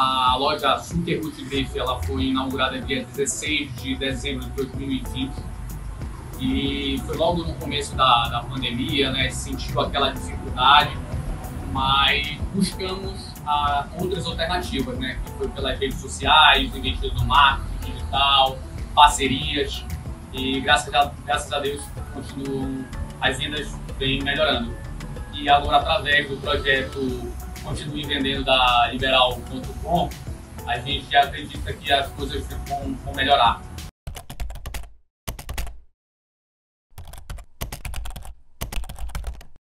A loja Super Duty Grife, ela foi inaugurada dia 16 de dezembro de 2020 e foi logo no começo da pandemia, né? Sentiu aquela dificuldade, mas buscamos outras alternativas, né? Que foi pelas redes sociais, investidos no marketing digital, parcerias, e graças a Deus as vendas vêm melhorando. E agora, através do projeto Continue Vendendo da Liberal.com, a gente acredita que as coisas vão melhorar.